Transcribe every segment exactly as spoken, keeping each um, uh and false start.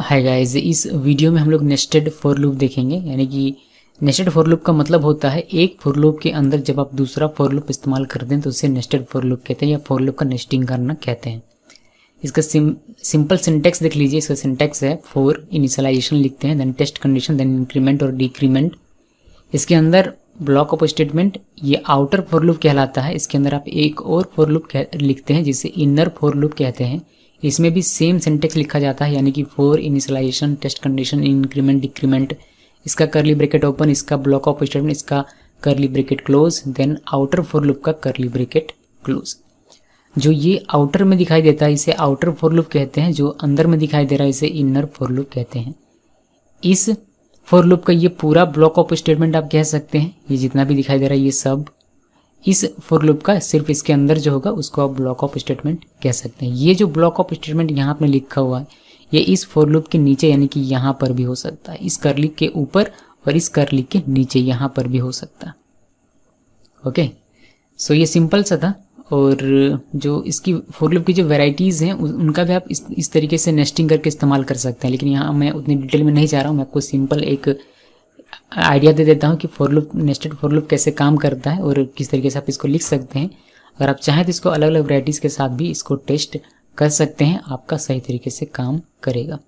Hi guys, इस video में हम लोग नेस्टेड फॉर लूप देखेंगे। यानी कि नेस्टेड फॉर लूप का मतलब होता है एक फॉर लूप के अंदर जब आप दूसरा फॉर लूप इस्तेमाल करते हैं तो उसे नेस्टेड फॉर लूप कहते हैं या फॉर लूप का नेस्टिंग करना कहते हैं। इसका सिम सिंपल सिंटेक्स देख लीजिए। इसका सिंटेक्स है फॉर इनिशियलाइजेशन लिखते हैं, then test condition, then increment और डिक्रीमेंट। इसके अंदर ब्लॉक ऑफ स्टेटमेंट ये आउटर फॉर लूप कहलाता है। इसके अंदर आप एक और फॉर लूप लिखते हैं जिसे इनर फॉर लूप कहते हैं। इसमें भी सेम सिंटेक्स लिखा जाता है, यानी कि for initialization, test condition, increment, decrement. इसका करली ब्रैकेट ओपन, इसका ब्लॉक ऑफ स्टेटमेंट, इसका curly bracket close, then outer for loop का करली ब्रैकेट क्लोज। जो ये आउटर में दिखाई देता है इसे आउटर फॉर लूप कहते हैं, जो अंदर में दिखाई दे रहा है इसे इनर फॉर लूप कहते हैं। इस फॉर लूप का ये पूरा ब्लॉक ऑफ स्टेटमेंट आप कह सकते हैं। ये जितना भी दिखाई दे रहा है ये सब इस फॉर लूप का, सिर्फ इसके अंदर जो होगा उसको आप ब्लॉक ऑफ स्टेटमेंट कह सकते हैं। ये जो ब्लॉक ऑफ स्टेटमेंट यहाँ आपने लिखा हुआ है ये इस फॉर लूप के नीचे यानी कि यहाँ पर भी हो सकता है, इस करली के ऊपर और इस करली के नीचे यहाँ पर भी हो सकता है। ओके, सो ये सिंपल सा था। और जो इसकी फॉर लूप की जो वेराइटीज़ हैं उनका भी आप इस इस तरीके से नेस्टिंग करके इस्तेमाल कर सकते हैं, लेकिन यहाँ मैं उतनी डिटेल में नहीं जा रहा हूँ। मैं आपको सिंपल एक आइडिया दे देता हूँ कि for loop, nested for loop कैसे काम करता है और किस तरीके से आप इसको लिख सकते हैं। अगर आप चाहें तो इसको अलग अलग वैरायटीज़ के साथ भी इसको टेस्ट कर सकते हैं, आपका सही तरीके से काम करेगा।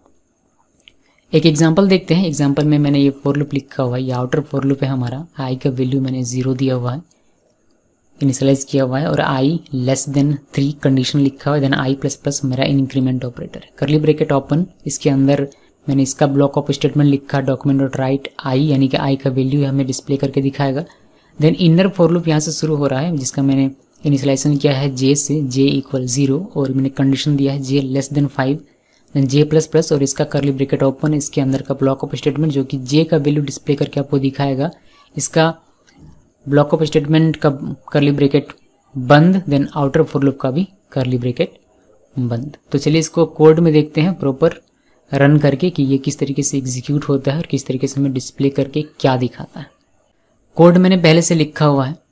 एक एग्जांपल देखते हैं। एग्जांपल में मैंने ये फॉर लूप लिखा हुआ है, ये आउटर फॉर लूप है हमारा। आई का वैल्यू मैंने जीरो दिया हुआ है, इनिशियलाइज किया हुआ है, और i less than three condition लिखा हुआ है, देन आई प्लस प्लस मेरा इंक्रीमेंट ऑपरेटर है। करली ब्रैकेट ओपन, इसके अंदर मैंने इसका ब्लॉक ऑफ स्टेटमेंट लिखा, डॉक्यूमेंट डॉट राइट आई, यानी कि आई का वैल्यू हमें डिस्प्ले करके दिखाएगा। देन इनर फॉर लूप यहाँ से शुरू हो रहा है, जिसका मैंने इनिशियलाइजेशन किया है जे से, जे इक्वल जीरो, और मैंने कंडीशन दिया है j less than five, then j plus plus, और इसका करली ब्रैकेट ओपन, इसके अंदर का ब्लॉक ऑफ स्टेटमेंट जो कि जे का वैल्यू डिस्प्ले करके आपको दिखाएगा। इसका ब्लॉक ऑफ स्टेटमेंट का करली ब्रैकेट बंद, देन आउटर फॉर लूप का भी करली ब्रैकेट बंद। तो चलिए इसको कोड में देखते हैं प्रॉपर रन करके कि ये किस तरीके से एग्जीक्यूट होता है और किस तरीके से हमें डिस्प्ले करके क्या दिखाता है। कोड मैंने पहले से लिखा हुआ है।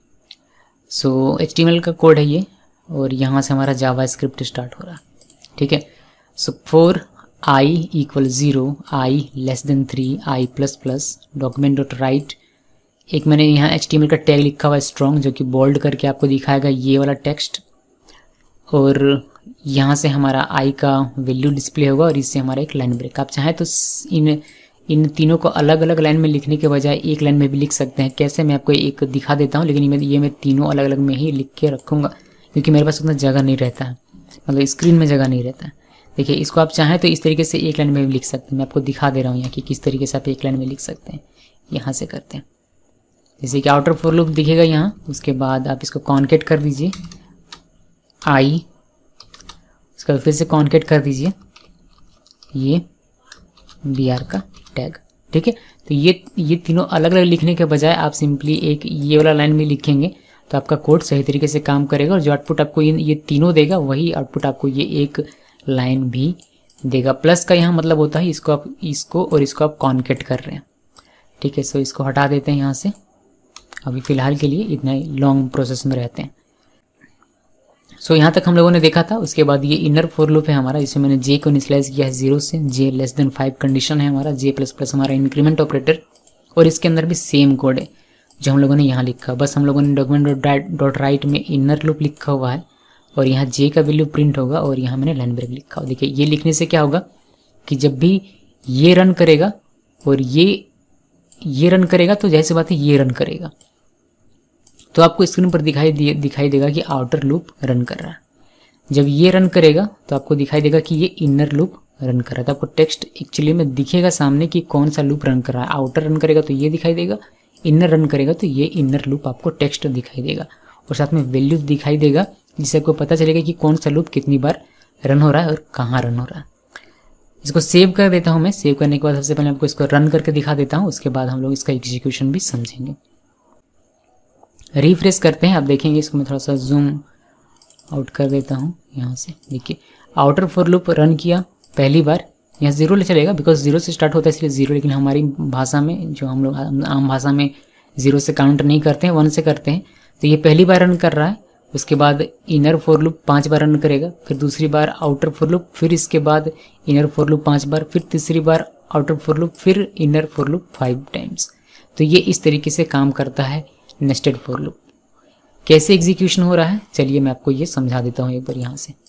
So H T M L का कोड है ये, और यहाँ से हमारा जावा स्क्रिप्ट स्टार्ट हो रहा है। ठीक है, so for i equal zero, i less than three, i plus plus, document dot write. एक मैंने यहाँ एच टी एम एल का टैग लिखा हुआ है स्ट्रॉन्ग, जो कि बोल्ड करके आपको दिखाएगा ये वाला टेक्स्ट, और यहाँ से हमारा आई का वैल्यू डिस्प्ले होगा और इससे हमारा एक लाइन ब्रेक। आप चाहें तो इन इन तीनों को अलग अलग लाइन में लिखने के बजाय एक लाइन में भी लिख सकते हैं। कैसे, मैं आपको एक दिखा देता हूँ, लेकिन ये मैं तीनों अलग अलग में ही लिख के रखूँगा क्योंकि मेरे पास उतना जगह नहीं रहता है, मतलब स्क्रीन में जगह नहीं रहता है। देखिए, इसको आप चाहें तो इस तरीके से एक लाइन में भी लिख सकते हैं। मैं आपको दिखा दे रहा हूँ यहाँ कि किस तरीके से आप एक लाइन में लिख सकते हैं। यहाँ से करते हैं, जैसे कि आउटर फॉर लूप दिखेगा यहाँ, उसके बाद आप इसको कॉन्केट कर दीजिए आई, इसका फिर से कॉन्केट कर दीजिए ये बी आर का टैग। ठीक है, तो ये ये तीनों अलग अलग लिखने के बजाय आप सिंपली एक ये वाला लाइन में लिखेंगे तो आपका कोड सही तरीके से काम करेगा, और जो आउटपुट आपको ये ये तीनों देगा वही आउटपुट आपको ये एक लाइन भी देगा। प्लस का यहाँ मतलब होता है इसको आप इसको और इसको आप कॉन्केट कर रहे हैं। ठीक है, सो इसको हटा देते हैं यहाँ से, अभी फ़िलहाल के लिए इतना ही लॉन्ग प्रोसेस में रहते हैं। सो so, यहाँ तक हम लोगों ने देखा था। उसके बाद ये इनर फॉर लूप है हमारा, जिसमें मैंने जे को इनिशियलाइज किया है जीरो से, j less than five condition है हमारा, जे प्लस प्लस हमारा इंक्रीमेंट ऑपरेटर, और इसके अंदर भी सेम कोड है जो हम लोगों ने यहाँ लिखा। बस हम लोगों ने डॉक्यूमेंट डॉट राइट में इनर लूप लिखा हुआ है और यहाँ जे का वैल्यू प्रिंट होगा और यहाँ मैंने लाइन ब्रेक लिखा हुआ। देखिए, ये लिखने से क्या होगा कि जब भी ये रन करेगा और ये ये रन करेगा तो जैसे बात है ये रन करेगा तो आपको स्क्रीन पर दिखाई दे दिखाई देगा कि आउटर लूप रन कर रहा है। जब ये रन करेगा तो आपको दिखाई देगा कि ये इनर लूप रन कर रहा है। तो आपको टेक्स्ट एक्चुअली में दिखेगा सामने कि कौन सा लूप रन कर रहा है। आउटर रन करेगा तो ये दिखाई देगा, इनर रन करेगा तो ये इनर लूप आपको टेक्स्ट दिखाई देगा, और साथ में वैल्यू दिखाई देगा, जिससे आपको पता चलेगा कि कौन सा लूप कितनी बार रन हो रहा है और कहाँ रन हो रहा है। इसको सेव कर देता हूँ मैं। सेव करने के बाद सबसे पहले आपको इसको रन करके दिखा देता हूँ, उसके बाद हम लोग इसका एग्जीक्यूशन भी समझेंगे। रिफ्रेश करते हैं, आप देखेंगे इसको मैं थोड़ा सा जूम आउट कर देता हूँ यहाँ से। देखिए, आउटर फॉर लूप रन किया पहली बार, यहाँ जीरो ले चलेगा बिकॉज जीरो से स्टार्ट होता है इसलिए जीरो, लेकिन हमारी भाषा में, जो हम लोग आम भाषा में जीरो से काउंट नहीं करते हैं, वन से करते हैं। तो ये पहली बार रन कर रहा है उसके बाद इनर फॉर लूप पांच बार रन करेगा, फिर दूसरी बार आउटर फॉर लूप, फिर इसके बाद इनर फॉर लूप पांच बार, फिर तीसरी बार आउटर फॉर लूप, फिर inner for loop five times. तो ये इस तरीके से काम करता है नेस्टेड फॉर लूप। कैसे एग्जीक्यूशन हो रहा है चलिए मैं आपको ये समझा देता हूँ एक बार यहाँ से।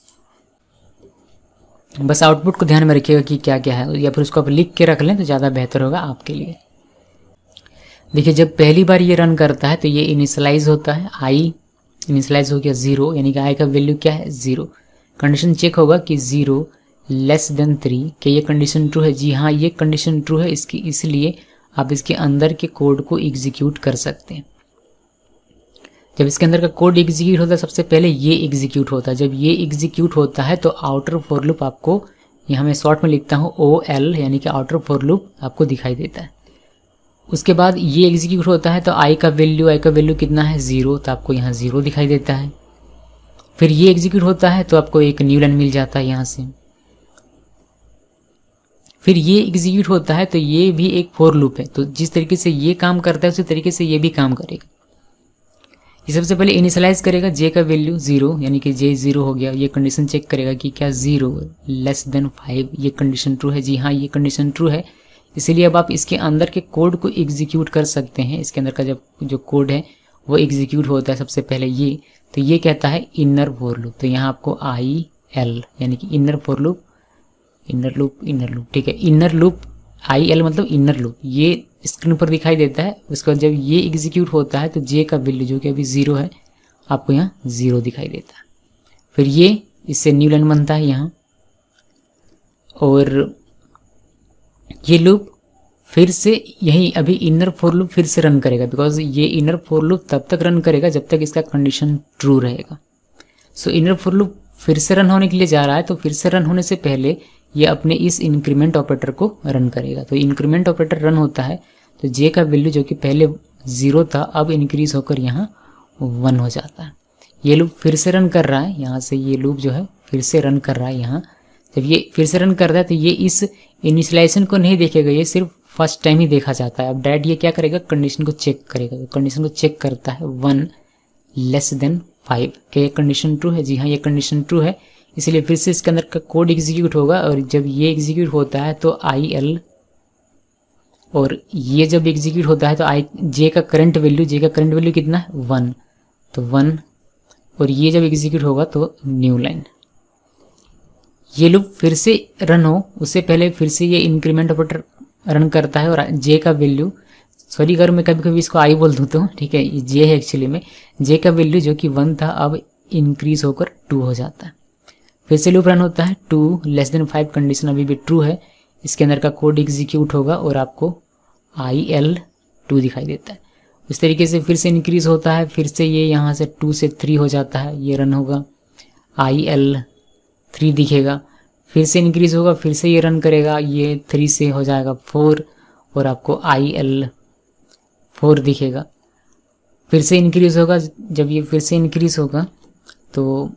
बस आउटपुट को ध्यान में रखिएगा कि क्या क्या है, या फिर उसको आप लिख के रख लें तो ज़्यादा बेहतर होगा आपके लिए। देखिए जब पहली बार ये रन करता है तो ये इनिशियलाइज होता है, आई इनिशियलाइज हो गया ज़ीरो, यानी कि आई का वैल्यू क्या है ज़ीरो। कंडीशन चेक होगा कि ज़ीरो लेस देन थ्री, कि ये कंडीशन ट्रू है। जी हाँ, ये कंडीशन ट्रू है, इसकी इसलिए आप इसके अंदर के कोड को एग्जीक्यूट कर सकते हैं। जब इसके अंदर का कोड एग्जीक्यूट होता है सबसे पहले ये एग्जीक्यूट होता है। जब ये एग्जीक्यूट होता है तो आउटर फॉर लूप आपको, यहाँ मैं शॉर्ट में लिखता हूँ ओ एल, यानी कि आउटर फॉर लूप आपको दिखाई देता है। उसके बाद ये एग्जीक्यूट होता है तो आई का वैल्यू आई का वैल्यू कितना है ज़ीरो, तो आपको यहाँ ज़ीरो दिखाई देता है। फिर ये एग्जीक्यूट होता है तो आपको एक न्यू लाइन मिल जाता है यहाँ से। फिर ये एग्जीक्यूट होता है तो ये भी एक फॉर लूप है, तो जिस तरीके से ये काम करता है उसी तरीके से ये भी काम करेगा। ये सबसे पहले इनिशियलाइज करेगा जे का वैल्यू ज़ीरो, यानी कि जे ज़ीरो हो गया। ये कंडीशन चेक करेगा कि क्या ज़ीरो लेस देन फाइव, ये कंडीशन ट्रू है। जी हाँ, ये कंडीशन ट्रू है, इसीलिए अब आप इसके अंदर के कोड को एग्जीक्यूट कर सकते हैं। इसके अंदर का जब जो कोड है वो एग्जीक्यूट होता है सबसे पहले ये, तो ये कहता है इनर फॉर लूप। तो यहाँ आपको आई एल, यानी कि inner for loop, inner loop inner loop ठीक है, इनर लूप आई एल मतलब इनर लूप, ये स्क्रीन पर दिखाई देता है। उसके बाद जब ये एग्जीक्यूट होता है तो जे का वैल्यू जो कि अभी ज़ीरो है आपको यहाँ ज़ीरो दिखाई देता है। फिर ये इससे न्यू लाइन बनता है यहाँ, और ये लूप फिर से यही अभी इनर फॉर लूप फिर से रन करेगा, बिकॉज ये इनर फॉर लूप तब तक रन करेगा जब तक इसका कंडीशन ट्रू रहेगा। सो इनर फॉर लूप फिर से रन होने के लिए जा रहा है, तो फिर से रन होने से पहले ये अपने इस इंक्रीमेंट ऑपरेटर को रन करेगा। तो इंक्रीमेंट ऑपरेटर रन होता है तो जे का वैल्यू जो कि पहले ज़ीरो था अब इंक्रीज होकर यहाँ वन हो जाता है। ये लूप फिर से रन कर रहा है, यहाँ से ये लूप जो है फिर से रन कर रहा है यहाँ। जब ये फिर से रन कर रहा है तो ये इस इनिशियलाइजेशन को नहीं देखेगा, ये सिर्फ फर्स्ट टाइम ही देखा जाता है। अब डायरेक्ट ये क्या करेगा, कंडीशन को चेक करेगा। तो कंडीशन को चेक करता है वन लेस देन फाइव, क्या ये कंडीशन ट्रू है। जी हाँ, ये कंडीशन ट्रू है, इसलिए फिर से इसके अंदर का कोड एग्जीक्यूट होगा। और जब ये एग्जीक्यूट होता है तो आई एल, और ये जब एग्जीक्यूट होता है तो आई जे का करंट वैल्यू, जे का करंट वैल्यू कितना है वन, तो वन, और ये जब एग्जीक्यूट होगा तो न्यू लाइन। ये लूप फिर से रन हो उससे पहले फिर से ये इंक्रीमेंट ऑपरेटर रन करता है, और जे का वैल्यू, सॉरी अगर मैं कभी कभी इसको आई बोल दूँ तो ठीक है, ये जे है एक्चुअली में, जे का वैल्यू जो कि वन था अब इंक्रीज होकर टू हो जाता है। फिर से लूप रन होता है, two less than five condition अभी भी ट्रू है, इसके अंदर का कोड एग्जीक्यूट होगा और आपको आई एल टू दिखाई देता है। इस तरीके से फिर से इंक्रीज होता है, फिर से ये यहाँ से टू से थ्री हो जाता है, ये रन होगा, आई एल थ्री दिखेगा, फिर से इंक्रीज होगा, फिर से ये रन करेगा, ये थ्री से हो जाएगा फोर, और आपको आई एल फोर दिखेगा। फिर से इंक्रीज होगा, जब ये फिर से इंक्रीज होगा तो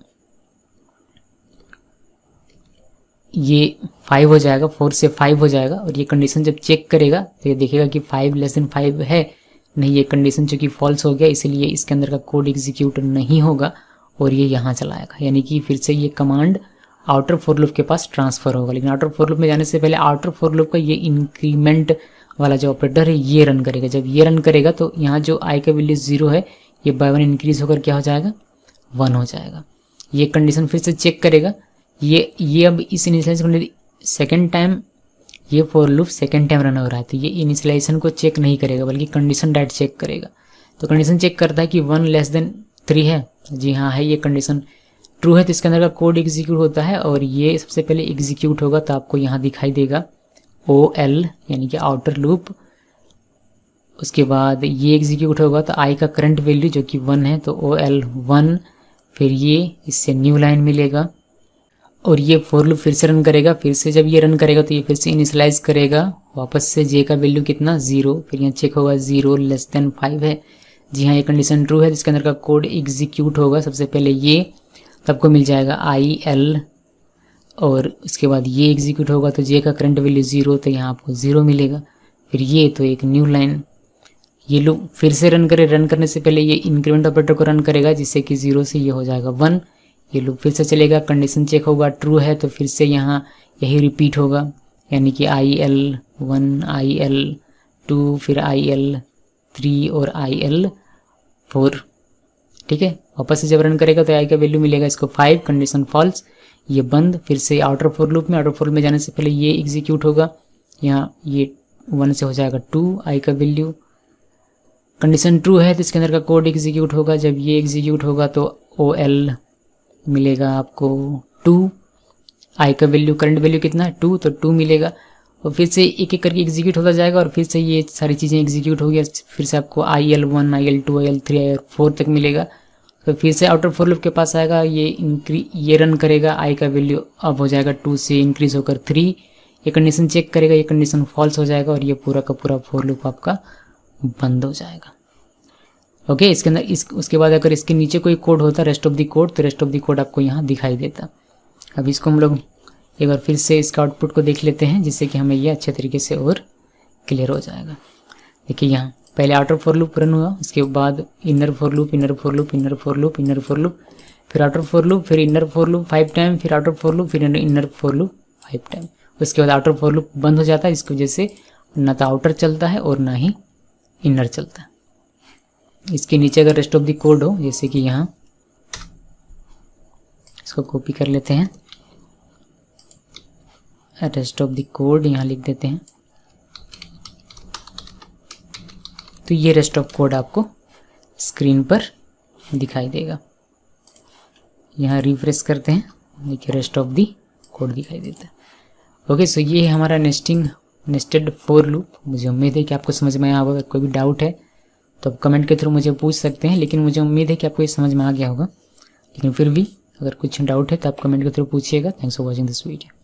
ये फाइव हो जाएगा, फोर से फाइव हो जाएगा, और ये कंडीशन जब चेक करेगा तो ये देखेगा कि फाइव लेस देन फाइव है, नहीं ये कंडीशन चूँकि फॉल्स हो गया इसलिए इसके अंदर का कोड एग्जीक्यूट नहीं होगा और ये यहाँ चलाएगा, यानी कि फिर से ये कमांड आउटर फॉर लूप के पास ट्रांसफर होगा। लेकिन आउटर फॉर लूप में जाने से पहले आउटर फॉर लूप का ये इंक्रीमेंट वाला जो ऑपरेटर है ये रन करेगा। जब ये रन करेगा तो यहाँ जो आई का वैल्यू जीरो है ये बाय वन इंक्रीज होकर क्या हो जाएगा, वन हो जाएगा। ये कंडीशन फिर से चेक करेगा, ये ये अब इस इनिशियलाइजेशन सेकेंड टाइम ये for loop second time run हो रहा है, तो ये इनिशियलाइजेशन को चेक नहीं करेगा बल्कि कंडीशन डायरेक्ट चेक करेगा। तो कंडीशन चेक करता है कि वन लेस देन थ्री है, जी हाँ है, ये कंडीशन ट्रू है, तो इसके अंदर का कोड एग्जीक्यूट होता है और ये सबसे पहले एग्जीक्यूट होगा तो आपको यहाँ दिखाई देगा ओ एल यानी कि आउटर लूप। उसके बाद ये एग्जीक्यूट होगा तो आई का करंट वैल्यू जो कि वन है तो ओ एल वन, फिर ये इससे न्यू लाइन मिलेगा और ये फॉर लूप फिर से रन करेगा। फिर से जब ये रन करेगा तो ये फिर से इनिशियलाइज करेगा वापस से, जे का वैल्यू कितना जीरो, फिर यहाँ चेक होगा जीरो लेस देन फाइव है, जी हाँ ये कंडीशन ट्रू है, जिसके अंदर का कोड एग्जीक्यूट होगा। सबसे पहले ये तब को मिल जाएगा आई एल और उसके बाद ये एग्जीक्यूट होगा तो जे का करंट वैल्यू जीरो, तो यहाँ आपको जीरो मिलेगा। फिर ये तो एक न्यू लाइन, ये लूप फिर से रन करे, रन करने से पहले ये इंक्रीमेंट ऑपरेटर को रन करेगा जिससे कि जीरो से ये हो जाएगा वन। ये लूप फिर से चलेगा, कंडीशन चेक होगा, ट्रू है तो फिर से यहाँ यही रिपीट होगा, यानी कि I L one, I L two, फिर आई एल थ्री और आई एल फोर। ठीक है, वापस से जब रन करेगा तो आई का वैल्यू मिलेगा इसको फाइव, कंडीशन फॉल्स, ये बंद। फिर से आउटर फॉर लूप में, आउटर फॉर लूप में जाने से पहले ये एग्जीक्यूट होगा, यहाँ ये वन से हो जाएगा टू, आई का वैल्यू, कंडीशन ट्रू है तो इसके अंदर का कोड एग्जीक्यूट होगा। जब ये एग्जीक्यूट होगा तो ओ एल मिलेगा आपको टू, आई का वैल्यू, करंट वैल्यू कितना है टू, तो टू मिलेगा। और फिर से एक एक करके एग्जीक्यूट होता जाएगा और फिर से ये सारी चीज़ें एग्जीक्यूट हो गया, फिर से आपको I L one, I L two, I L three, I L four तक मिलेगा। तो फिर से आउटर फॉर लूप के पास आएगा, ये इंक्री ये रन करेगा, आई का वैल्यू अब हो जाएगा टू से इंक्रीज होकर थ्री, ये कंडीशन चेक करेगा, ये कंडीशन फॉल्स हो जाएगा और ये पूरा का पूरा फॉर लूप आपका बंद हो जाएगा। ओके, इसके अंदर इस उसके बाद अगर इसके नीचे कोई कोड होता रेस्ट ऑफ द कोड, तो रेस्ट ऑफ द कोड आपको यहाँ दिखाई देता। अब इसको हम लोग एक बार फिर से इसका आउटपुट को देख लेते हैं जिससे कि हमें ये अच्छे तरीके से और क्लियर हो जाएगा। देखिए यहाँ पहले आउटर फॉर लूप रन हुआ, उसके बाद inner for loop, inner for loop, inner for loop, inner for loop, फिर आउटर फॉर लूप, फिर inner for loop five time, फिर आउटर फॉर लूप, फिर inner for loop five time. उसके बाद outer for loop बंद हो जाता है, इसकी वजह से ना तो आउटर चलता है और ना ही इनर चलता है। इसके नीचे अगर रेस्ट ऑफ द कोड हो, जैसे कि यहाँ इसको कॉपी कर लेते हैं, रेस्ट ऑफ द कोड यहाँ लिख देते हैं, तो ये रेस्ट ऑफ कोड आपको स्क्रीन पर दिखाई देगा। यहाँ रिफ्रेश करते हैं, देखिए रेस्ट ऑफ द कोड दिखाई देता है। ओके, सो ये है हमारा नेस्टिंग नेस्टेड फॉर लूप। मुझे उम्मीद है कि आपको समझ में आया होगा। कोई भी डाउट है तो आप कमेंट के थ्रू मुझे पूछ सकते हैं, लेकिन मुझे उम्मीद है कि आपको ये समझ में आ गया होगा। लेकिन फिर भी अगर कुछ डाउट है तो आप कमेंट के थ्रू पूछिएगा। Thanks for watching this video.